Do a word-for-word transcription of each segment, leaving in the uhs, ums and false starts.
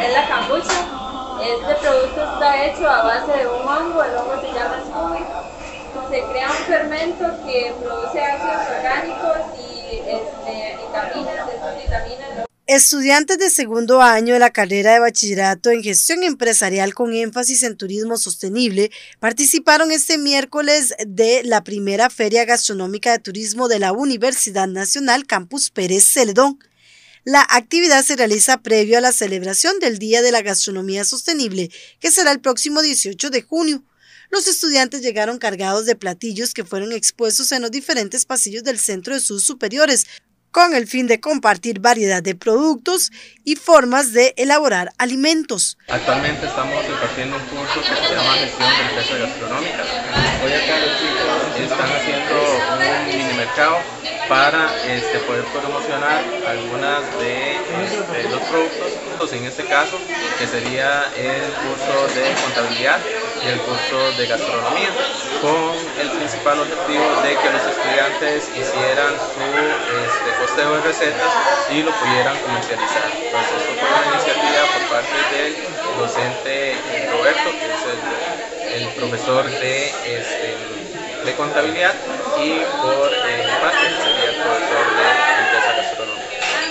es la kombucha. Este producto está hecho a base de un hongo, el hongo se llama scooby. Se crea un fermento que produce ácidos orgánicos y este, vitaminas, estas vitaminas. Estudiantes de segundo año de la carrera de bachillerato en gestión empresarial con énfasis en turismo sostenible participaron este miércoles de la primera Feria Gastronómica de Turismo de la Universidad Nacional Campus Pérez Celedón. La actividad se realiza previo a la celebración del Día de la Gastronomía Sostenible, que será el próximo dieciocho de junio. Los estudiantes llegaron cargados de platillos que fueron expuestos en los diferentes pasillos del Centro de Estudios Superiores, con el fin de compartir variedad de productos y formas de elaborar alimentos. Actualmente estamos impartiendo un curso que se llama Gestión de Empresas Gastronómicas. Hoy acá los chicos están haciendo un mini mercado para este, poder promocionar algunas de, de los productos, en este caso, que sería el curso de contabilidad y el curso de gastronomía, con el principal objetivo de que los estudiantes hicieran su este, costeo de recetas y lo pudieran comercializar. Entonces, esto fue una iniciativa por parte del docente Roberto, que es el, el profesor de, este, de contabilidad, y por eh, mi parte sería el profesor de empresa gastronómica.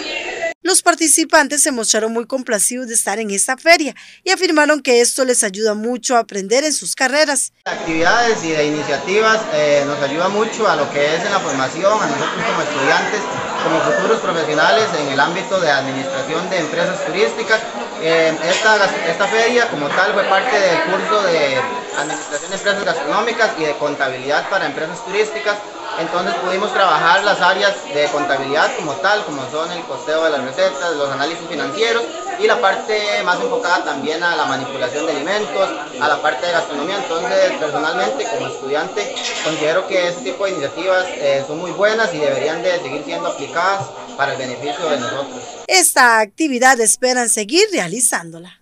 Los participantes se mostraron muy complacidos de estar en esta feria y afirmaron que esto les ayuda mucho a aprender en sus carreras. Actividades y de iniciativas eh, nos ayuda mucho a lo que es en la formación, a nosotros como estudiantes, como futuros profesionales en el ámbito de administración de empresas turísticas. Eh, esta, esta feria como tal fue parte del curso de administración de empresas gastronómicas y de contabilidad para empresas turísticas. Entonces pudimos trabajar las áreas de contabilidad como tal, como son el costeo de las recetas, los análisis financieros y la parte más enfocada también a la manipulación de alimentos, a la parte de gastronomía. Entonces, personalmente como estudiante considero que este tipo de iniciativas eh, son muy buenas y deberían de seguir siendo aplicadas para el beneficio de nosotros. Esta actividad esperan seguir realizándola.